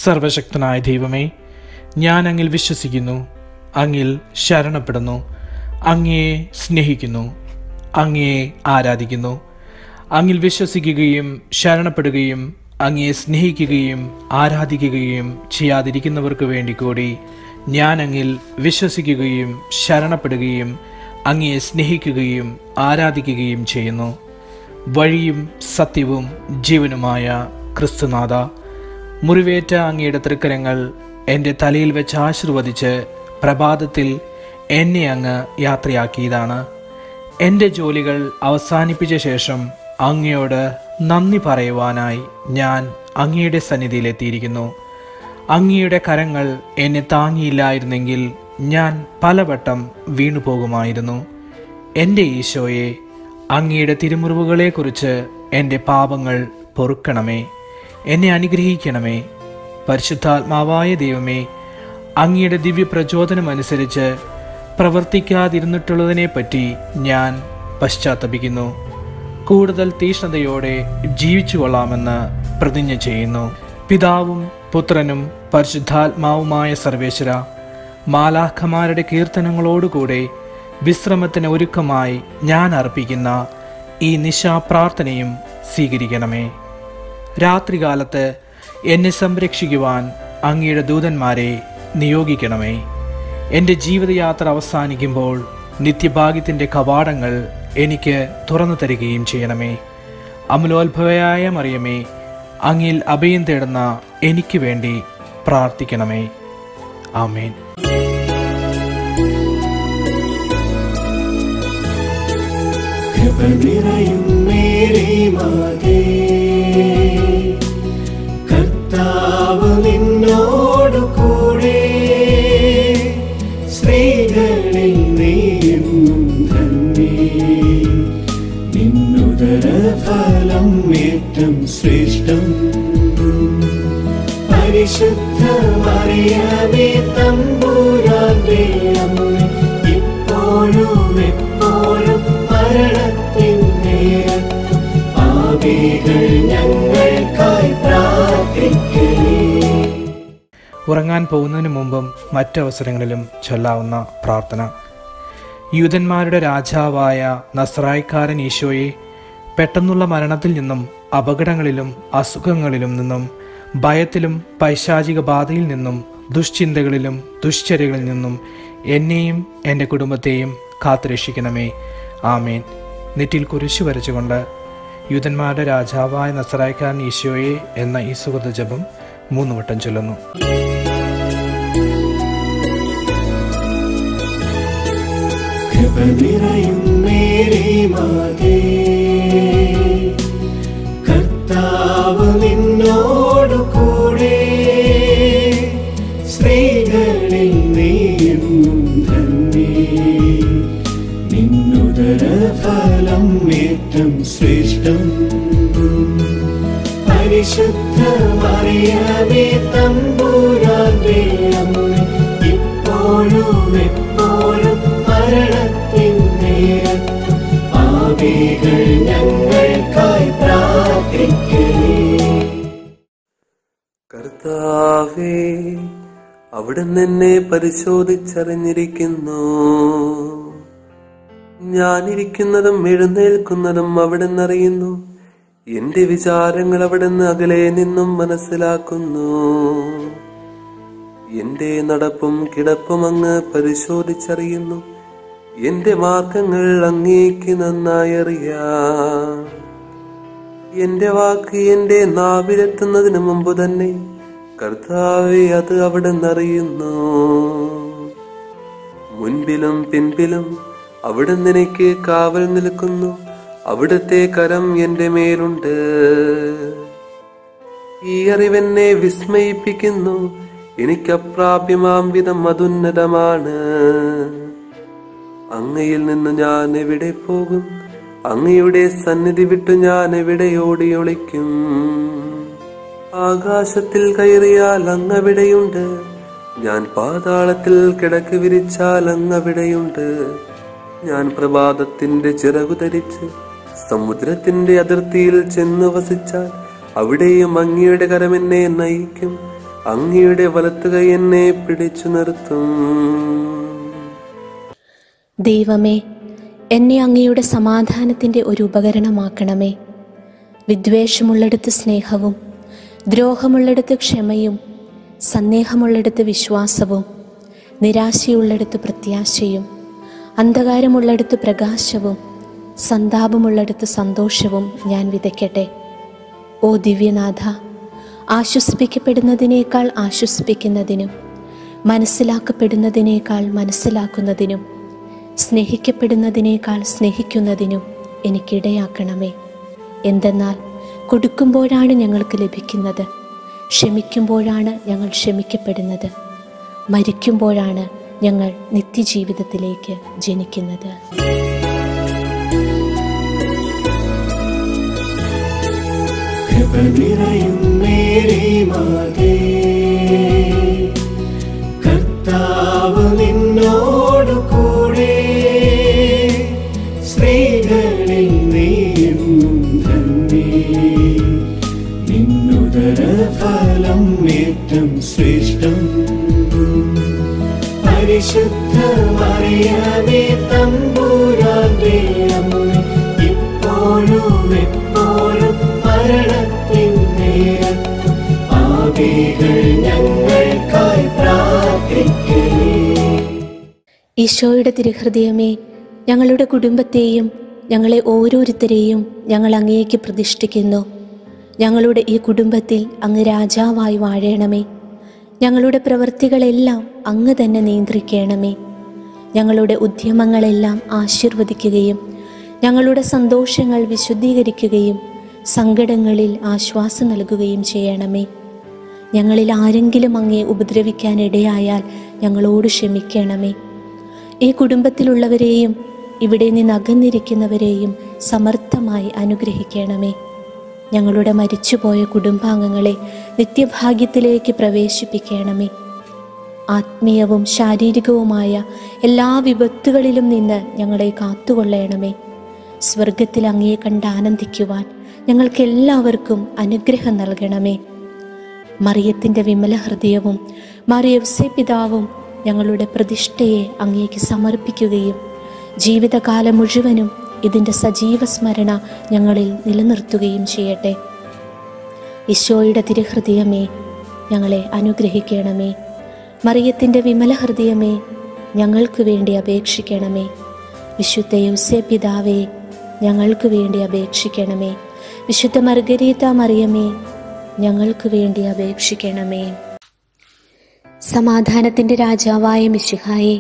സർവശക്തനായ ദൈവമേ, ഞാൻ അങ്ങിൽ വിശ്വസിക്കുന്നു, അങ്ങിൽ ശരണപ്പെടുന്നു, അങ്ങയെ സ്നേഹിക്കുന്നു, അങ്ങയെ ആരാധിക്കുന്നു. അങ്ങിൽ വിശ്വസിക്കുകയും ശരണപ്പെടുകയും അങ്ങയെ സ്നേഹിക്കുകയും ആരാധിക്കുകയും ചെയ്യാതിരിക്കുന്നവർക്ക് വേണ്ടി കൂടി ഞാൻ അങ്ങിൽ വിശ്വസിക്കുകയും ശരണപ്പെടുകയും അങ്ങയെ സ്നേഹിക്കുകയും ആരാധിക്കുകയും ചെയ്യുന്നു. വഴിയും സത്യവും ജീവനുമായ ക്രിസ്തുനാഥ, മുറിവേറ്റ അങ്ങയുടെ തൃക്കരങ്ങൾ എൻ്റെ തലയിൽ വെച്ച് ആശീർവദിച്ച് പ്രഭാതത്തിൽ എന്നെ അങ്ങ് യാത്രയാക്കിയതാണ്. എൻ്റെ ജോലികൾ അവസാനിപ്പിച്ച ശേഷം അങ്ങയോട് നന്ദി പറയുവാനായി ഞാൻ അങ്ങയുടെ സന്നിധിയിലെത്തിയിരിക്കുന്നു. അങ്ങയുടെ കരങ്ങൾ എന്നെ താങ്ങിയില്ലായിരുന്നെങ്കിൽ ഞാൻ പലവട്ടം വീണുപോകുമായിരുന്നു. എൻ്റെ ഈശോയെ, അങ്ങയുടെ തിരുമുറിവുകളെക്കുറിച്ച് എൻ്റെ പാപങ്ങൾ പൊറുക്കണമേ, എന്നെ അനുഗ്രഹിക്കണമേ. പരിശുദ്ധാത്മാവായ ദൈവമേ, അങ്ങയുടെ ദിവ്യപ്രചോദനമനുസരിച്ച് പ്രവർത്തിക്കാതിരുന്നിട്ടുള്ളതിനെപ്പറ്റി ഞാൻ പശ്ചാത്തപിക്കുന്നു. കൂടുതൽ തീഷ്ണതയോടെ ജീവിച്ചു കൊള്ളാമെന്ന് പ്രതിജ്ഞ ചെയ്യുന്നു. പിതാവും പുത്രനും പരിശുദ്ധാത്മാവുമായ സർവേശ്വര, മാലാഖമാരുടെ കീർത്തനങ്ങളോടുകൂടെ വിശ്രമത്തിന് ഒരുക്കമായി ഞാൻ അർപ്പിക്കുന്ന ഈ നിശാപ്രാർത്ഥനയും സ്വീകരിക്കണമേ. രാത്രികാലത്ത് എന്നെ സംരക്ഷിക്കുവാൻ അങ്ങയുടെ ദൂതന്മാരെ നിയോഗിക്കണമേ. എൻ്റെ ജീവിതയാത്ര അവസാനിക്കുമ്പോൾ നിത്യഭാഗ്യത്തിൻ്റെ കവാടങ്ങൾ എനിക്ക് തുറന്നു തരികയും ചെയ്യണമേ. അമലോത്ഭവയായ മറിയമേ, അങ്ങിൽ അഭയം തേടുന്ന എനിക്ക് വേണ്ടി പ്രാർത്ഥിക്കണമേ. ആമേൻ. കർത്താവ് നിന്നോടു കൂടെ, സ്ത്രീകളിൽ നീയും ധന്യേ, നിന്നുദരഫലം ഏറ്റം ശ്രേഷ്ഠം. പരിശുദ്ധ മറിയമേ തമ്പുരാന്റെ അമ്മേ, ഇപ്പോഴും എപ്പോഴും മരണത്തിൻ നേരത്തും പാപികൾ ഞങ്ങൾക്കായി പ്രാർത്ഥിക്കണേ. ഉറങ്ങാൻ പോകുന്നതിന് മുമ്പും മറ്റവസരങ്ങളിലും ചൊല്ലാവുന്ന പ്രാർത്ഥന. യൂദന്മാരുടെ രാജാവായ നസ്രായിക്കാരൻ ഈശോയെ, പെട്ടെന്നുള്ള മരണത്തിൽ നിന്നും അപകടങ്ങളിലും അസുഖങ്ങളിലും നിന്നും ഭയത്തിലും പൈശാചിക ബാധയിൽ നിന്നും ദുശ്ചിന്തകളിലും ദുശ്ചര്യകളിൽ നിന്നും എന്നെയും എൻ്റെ കുടുംബത്തെയും കാത്തുരക്ഷിക്കണമേ. ആമേൻ. നെറ്റിൽ കുരിശു വരച്ചുകൊണ്ട് യൂദന്മാരുടെ രാജാവായ നസ്രായിക്കാരൻ ഈശോയെ എന്ന ഈ സുഗത ജപം 3 വട്ടം ചൊല്ലുന്നു. കർത്താവ് നിന്നോടു കൂടെ, സ്ത്രീകളിൽ നീയും ധന്യേ, നിന്നുദരഫലം ഏറ്റം ശ്രേഷ്ഠം. പരിശുദ്ധ മറിയമേ തമ്പുരാന്റെ അമ്മേ, ഇപ്പോഴും എപ്പോഴും മരണത്തിൻ നേരത്തും പാപികൾ ഞങ്ങൾക്കായി പ്രാർത്ഥിക്കണേ. കർത്താവേ, അവിടുന്ന് എന്നെ പരിശോധിച്ചറിഞ്ഞിരിക്കുന്നു. ഞാനിരിക്കുന്നതും എഴുന്നേൽക്കുന്നതും അവിടുന്ന് അറിയുന്നു. എന്റെ വിചാരങ്ങൾ അവിടുന്ന് അകലെ നിന്നും മനസ്സിലാക്കുന്നു. എന്റെ നടപ്പും കിടപ്പും അങ്ങ് പരിശോധിച്ചറിയുന്നു. എന്റെ മാർഗങ്ങൾ അങ്ങേക്ക് നന്നായി അറിയാം. എന്റെ വാക്ക് എന്റെ നാവിലെത്തുന്നതിന് മുമ്പ് തന്നെ കർത്താവേ, അത് അവിടുന്ന് അറിയുന്നു. മുൻപിലും പിൻപിലും അവിടുന്ന് എനിക്ക് കാവൽ നിൽക്കുന്നു. അവിടുത്തെ കരം എന്റെ മേലുണ്ട്. ഈ അറിവെന്നെ വിസ്മയിപ്പിക്കുന്നു. എനിക്ക് അപ്രാപ്യമാം വിധം അതുന്നതമാണ്. അങ്ങയിൽ നിന്ന് ഞാൻ എവിടെ പോകും? അങ്ങയുടെ സന്നിധി വിട്ടു ഞാൻ എവിടെ ഓടി ഒളിക്കും? ആകാശത്തിൽ കയറിയാൽ അങ്ങവിടെയുണ്ട്. ഞാൻ പാതാളത്തിൽ കിടക്ക് വിരിച്ചാൽ അങ്ങവിടെയുണ്ട്. ഞാൻ പ്രഭാതത്തിന്റെ ചിറകു ധരിച്ച് സമുദ്രത്തിന്റെ അതിർത്തിയിൽ ചെന്നു വസിച്ചാൽ അവിടെയും അങ്ങയുടെ കരം എന്നെ നയിക്കും. അങ്ങയുടെ വലത്തുകൈ എന്നെ പിടിച്ചു നിർത്തും. ദൈവമേ, എന്നെ അങ്ങയുടെ സമാധാനത്തിൻ്റെ ഒരു ഉപകരണമാക്കണമേ. വിദ്വേഷമുള്ളിടത്ത് സ്നേഹവും, ദ്രോഹമുള്ളിടത്ത് ക്ഷമയും, സന്ദേഹമുള്ളിടത്ത് വിശ്വാസവും, നിരാശയുള്ളിടത്ത് പ്രത്യാശയും, അന്ധകാരമുള്ളിടത്ത് പ്രകാശവും, സന്താപമുള്ളിടത്ത് സന്തോഷവും ഞാൻ വിതയ്ക്കട്ടെ. ഓ ദിവ്യനാഥ, ആശ്വസിപ്പിക്കപ്പെടുന്നതിനേക്കാൾ ആശ്വസിപ്പിക്കുന്നതിനും, മനസ്സിലാക്കപ്പെടുന്നതിനേക്കാൾ മനസ്സിലാക്കുന്നതിനും, സ്നേഹിക്കപ്പെടുന്നതിനേക്കാൾ സ്നേഹിക്കുന്നതിനും എനിക്കിടയാക്കണമേ. എന്തെന്നാൽ കൊടുക്കുമ്പോഴാണ് ഞങ്ങൾക്ക് ലഭിക്കുന്നത്, ക്ഷമിക്കുമ്പോഴാണ് ഞങ്ങൾ ക്ഷമിക്കപ്പെടുന്നത്, മരിക്കുമ്പോഴാണ് ഞങ്ങൾ നിത്യജീവിതത്തിലേക്ക് ജനിക്കുന്നത്. കർത്താവ് നിന്നോടു കൂടെ, സ്ത്രീകളിൽ നീയും ധന്യേ, നിന്നുദര ഫലം ഏറ്റം ശ്രേഷ്ഠം. പരിശുദ്ധ മറിയമേ തമ്പുരാന്റെ അമ്മേ, ഇപ്പോഴും എപ്പോഴും മരണത്തിൻ നേരത്തും പാപികൾ ഞങ്ങൾക്കായി പ്രാർത്ഥിക്കണേ. ഈശോയുടെ തിരുഹൃദയമേ, ഞങ്ങളുടെ കുടുംബത്തെയും ഞങ്ങളെ ഓരോരുത്തരെയും ഞങ്ങൾ അങ്ങേക്ക് പ്രതിഷ്ഠിക്കുന്നു. ഞങ്ങളുടെ ഈ കുടുംബത്തിൽ അങ്ങ് രാജാവായി വാഴണമേ. ഞങ്ങളുടെ പ്രവൃത്തികളെല്ലാം അങ്ങ് തന്നെ നിയന്ത്രിക്കണമേ. ഞങ്ങളുടെ ഉദ്യമങ്ങളെല്ലാം ആശീർവദിക്കുകയും ഞങ്ങളുടെ സന്തോഷങ്ങൾ വിശുദ്ധീകരിക്കുകയും സങ്കടങ്ങളിൽ ആശ്വാസം നൽകുകയും ചെയ്യണമേ. ഞങ്ങളിൽ ആരെങ്കിലും അങ്ങേ ഉപദ്രവിക്കാനിടയായാൽ ഞങ്ങളോട് ക്ഷമിക്കണമേ. ഈ കുടുംബത്തിലുള്ളവരെയും ഇവിടെ നിന്ന് അകന്നിരിക്കുന്നവരെയും സമർത്ഥമായി അനുഗ്രഹിക്കണമേ. ഞങ്ങളുടെ മരിച്ചുപോയ കുടുംബാംഗങ്ങളെ നിത്യഭാഗ്യത്തിലേക്ക് പ്രവേശിപ്പിക്കണമേ. ആത്മീയവും ശാരീരികവുമായ എല്ലാ വിപത്തുകളിലും നിന്ന് ഞങ്ങളെ കാത്തുകൊള്ളണമേ. സ്വർഗത്തിൽ അങ്ങയെ കണ്ട് ആനന്ദിക്കുവാൻ ഞങ്ങൾക്കെല്ലാവർക്കും അനുഗ്രഹം നൽകണമേ. മറിയത്തിൻ്റെ വിമല ഹൃദയവും മറിയവ്സെ പിതാവും ഞങ്ങളുടെ പ്രതിഷ്ഠയെ അങ്ങേക്ക് സമർപ്പിക്കുകയും ജീവിതകാലം മുഴുവനും ഇതിൻ്റെ സജീവ സ്മരണ ഞങ്ങളിൽ നിലനിർത്തുകയും ചെയ്യട്ടെ. ഈശോയുടെ തിരുഹൃദയമേ, ഞങ്ങളെ അനുഗ്രഹിക്കണമേ. മറിയത്തിൻ്റെ വിമല ഹൃദയമേ, ഞങ്ങൾക്ക് വേണ്ടി അപേക്ഷിക്കണമേ. വിശുദ്ധ യൗസേ പിതാവേ, ഞങ്ങൾക്ക് വേണ്ടി അപേക്ഷിക്കണമേ. വിശുദ്ധ മർഗരീത മറിയമേ, ഞങ്ങൾക്ക് വേണ്ടി അപേക്ഷിക്കണമേ. സമാധാനത്തിൻ്റെ രാജാവായ മിശിഹായേ,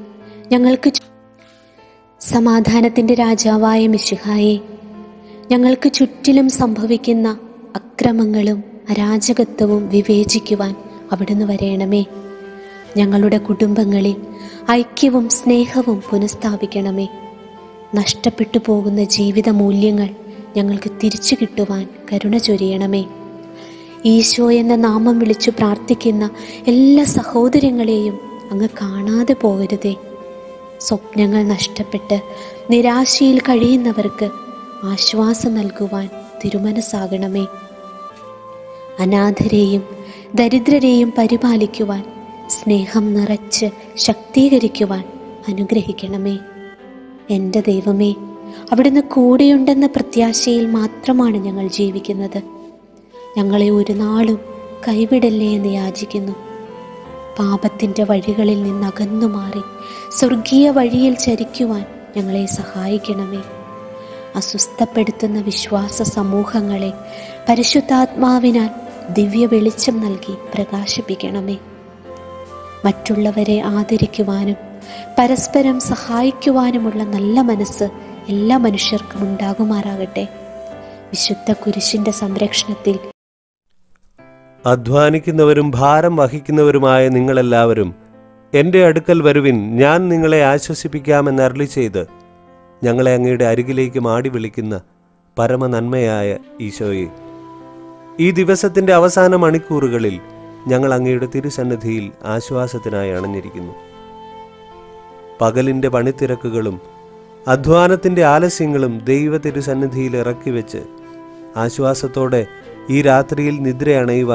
ഞങ്ങൾക്ക് ചുറ്റിലും സംഭവിക്കുന്ന അക്രമങ്ങളും അരാജകത്വവും വിവേചിക്കുവാൻ അവിടുന്ന് വരേണമേ. ഞങ്ങളുടെ കുടുംബങ്ങളിൽ ഐക്യവും സ്നേഹവും പുനഃസ്ഥാപിക്കണമേ. നഷ്ടപ്പെട്ടു പോകുന്ന ജീവിത മൂല്യങ്ങൾ ഞങ്ങൾക്ക് തിരിച്ചു കിട്ടുവാൻ കരുണ ചൊരിയണമേ. ഈശോ എന്ന നാമം വിളിച്ചു പ്രാർത്ഥിക്കുന്ന എല്ലാ സഹോദരങ്ങളെയും അങ്ങ് കാണാതെ പോകരുതേ. സ്വപ്നങ്ങൾ നഷ്ടപ്പെട്ട് നിരാശയിൽ കഴിയുന്നവർക്ക് ആശ്വാസം നൽകുവാൻ തിരുമനസ്സാകണമേ. അനാഥരെയും ദരിദ്രരെയും പരിപാലിക്കുവാൻ, സ്നേഹം നിറച്ച് ശക്തീകരിക്കുവാൻ അനുഗ്രഹിക്കണമേ. എൻ്റെ ദൈവമേ, അവിടുന്ന് കൂടെയുണ്ടെന്ന പ്രത്യാശയിൽ മാത്രമാണ് ഞങ്ങൾ ജീവിക്കുന്നത്. ഞങ്ങളെ ഒരു നാളും കൈവിടല്ലേ എന്ന് യാചിക്കുന്നു. പാപത്തിൻ്റെ വഴികളിൽ നിന്ന് അകന്നു മാറി സ്വർഗീയ വഴിയിൽ ചരിക്കുവാൻ ഞങ്ങളെ സഹായിക്കണമേ. അസ്വസ്ഥപ്പെടുത്തുന്ന വിശ്വാസ സമൂഹങ്ങളെ പരിശുദ്ധാത്മാവിനാൽ ദിവ്യ വെളിച്ചം നൽകി പ്രകാശിപ്പിക്കണമേ. മറ്റുള്ളവരെ ആദരിക്കുവാനും പരസ്പരം സഹായിക്കുവാനുമുള്ള നല്ല മനസ്സ് എല്ലാ മനുഷ്യർക്കും ഉണ്ടാകുമാറാകട്ടെ. വിശുദ്ധ കുരിശിൻ്റെ സംരക്ഷണത്തിൽ അധ്വാനിക്കുന്നവരും ഭാരം വഹിക്കുന്നവരുമായ നിങ്ങളെല്ലാവരും എൻ്റെ അടുക്കൽ വരുവിൻ, ഞാൻ നിങ്ങളെ ആശ്വസിപ്പിക്കാമെന്ന് അരുളി ചെയ്ത് ഞങ്ങളെ അങ്ങയുടെ അരികിലേക്ക് മാടി വിളിക്കുന്ന പരമനന്മയായ ഈശോയെ, ഈ ദിവസത്തിൻ്റെ അവസാന മണിക്കൂറുകളിൽ ഞങ്ങൾ അങ്ങയുടെ തിരുസന്നിധിയിൽ ആശ്വാസത്തിനായി അണഞ്ഞിരിക്കുന്നു. പകലിൻ്റെ പണിത്തിരക്കുകളും അധ്വാനത്തിൻ്റെ ആലസ്യങ്ങളും ദൈവ തിരുസന്നിധിയിൽ ഇറക്കി വെച്ച് ആശ്വാസത്തോടെ ഈ രാത്രിയിൽ നിദ്രയണയുവാൻ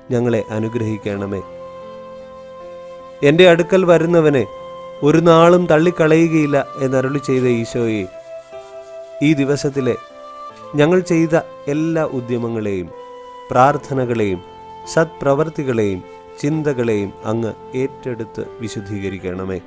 ഞങ്ങളെ അനുഗ്രഹിക്കണമേ. എൻ്റെ അടുക്കൽ വരുന്നവനെ ഒരു നാളും തള്ളിക്കളയുകയില്ല എന്നരുളി ചെയ്ത ഈശോയെ, ഈ ദിവസത്തിലെ ഞങ്ങൾ ചെയ്ത എല്ലാ ഉദ്യമങ്ങളെയും പ്രാർത്ഥനകളെയും സത്പ്രവർത്തികളെയും ചിന്തകളെയും അങ്ങ് ഏറ്റെടുത്ത് വിശുദ്ധീകരിക്കണമേ.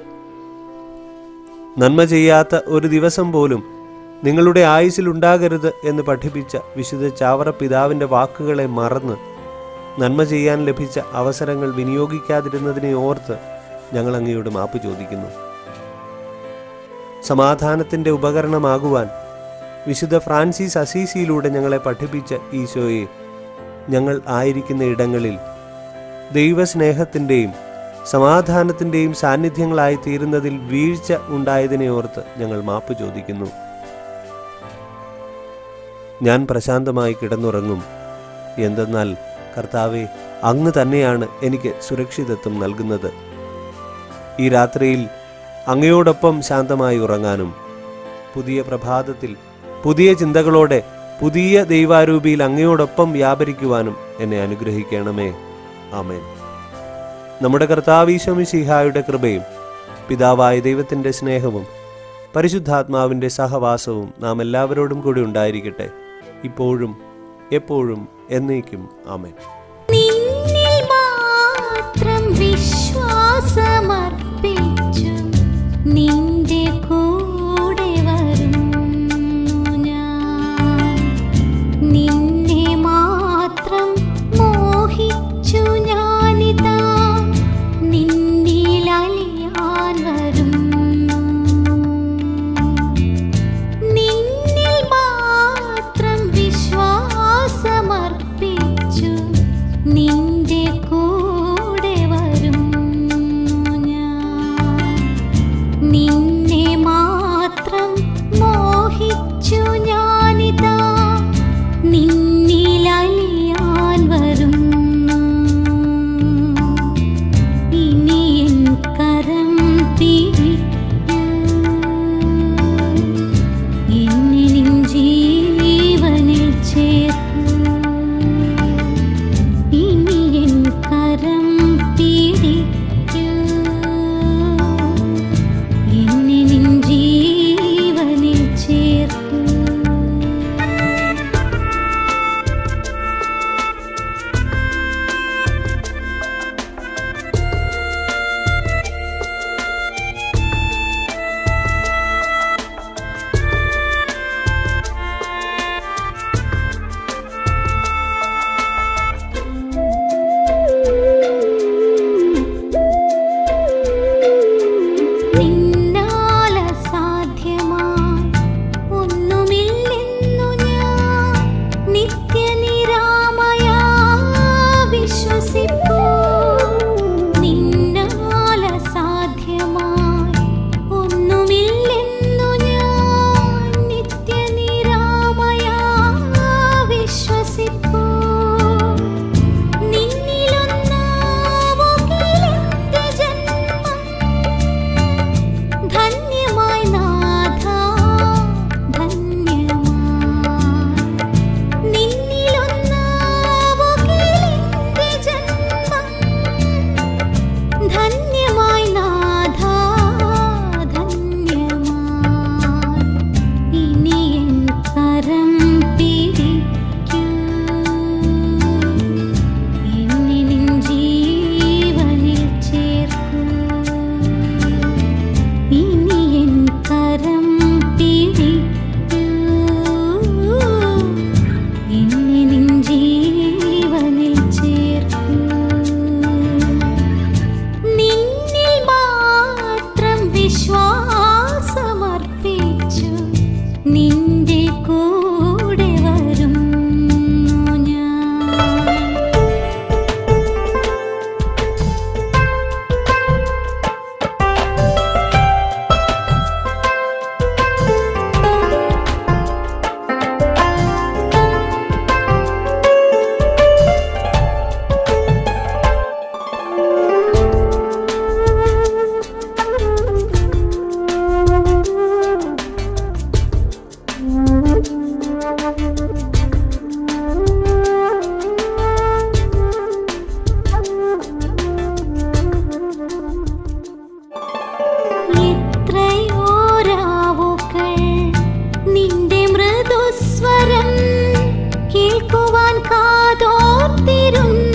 നന്മ ചെയ്യാത്ത ഒരു ദിവസം പോലും നിങ്ങളുടെ ആയുസ്സിലുണ്ടാകരുത് എന്ന് പഠിപ്പിച്ച വിശുദ്ധ ചാവറ പിതാവിൻ്റെ വാക്കുകളെ മറന്ന് നന്മ ചെയ്യാൻ ലഭിച്ച അവസരങ്ങൾ വിനിയോഗിക്കാതിരുന്നതിനെ ഓർത്ത് ഞങ്ങൾ അങ്ങയോട് മാപ്പ് ചോദിക്കുന്നു. സമാധാനത്തിൻ്റെ ഉപകരണമാകുവാൻ വിശുദ്ധ ഫ്രാൻസിസ് അസീസിയിലൂടെ ഞങ്ങളെ പഠിപ്പിച്ച ഈശോയെ, ഞങ്ങൾ ആയിരിക്കുന്ന ഇടങ്ങളിൽ ദൈവസ്നേഹത്തിൻ്റെയും സമാധാനത്തിൻ്റെയും സാന്നിധ്യങ്ങളായി തീരുന്നതിൽ വീഴ്ച ഉണ്ടായതിനെ ഓർത്ത് ഞങ്ങൾ മാപ്പ് ചോദിക്കുന്നു. ഞാൻ പ്രശാന്തമായി കിടന്നുറങ്ങും, എന്തെന്നാൽ കർത്താവെ, അങ്ങ് തന്നെയാണ് എനിക്ക് സുരക്ഷിതത്വം നൽകുന്നത്. ഈ രാത്രിയിൽ അങ്ങയോടൊപ്പം ശാന്തമായി ഉറങ്ങാനും പുതിയ പ്രഭാതത്തിൽ പുതിയ ചിന്തകളോടെ പുതിയ ദൈവാരൂപിയിൽ അങ്ങയോടൊപ്പം വ്യാപരിക്കുവാനും എന്നെ അനുഗ്രഹിക്കണമേ. ആമേൻ. നമ്മുടെ കർത്താവ് ഈശോ മിശിഹായുടെ കൃപയും പിതാവായ ദൈവത്തിൻ്റെ സ്നേഹവും പരിശുദ്ധാത്മാവിൻ്റെ സഹവാസവും നാം എല്ലാവരോടും കൂടി ഉണ്ടായിരിക്കട്ടെ, ഇപ്പോഴും എപ്പോഴും എന്നേക്കും. ആമേൻ. നിന്നിൽ മാത്രം വിശ്വാസമർപ്പിച്ചു നിന്റെ കൂടെ വരുന്നു ഞാൻ. നിന്നെ മാത്രം മോഹിച്ചു ഞാനിതാ നിന്നിൽ അലിയാൻ വരുന്നു. നിന്നിൽ മാത്രം വിശ്വാസമർപ്പിച്ചു നിന്റെ കൂടെ വരുന്നു ഞാൻ. കാതോർത്തിരുന്നു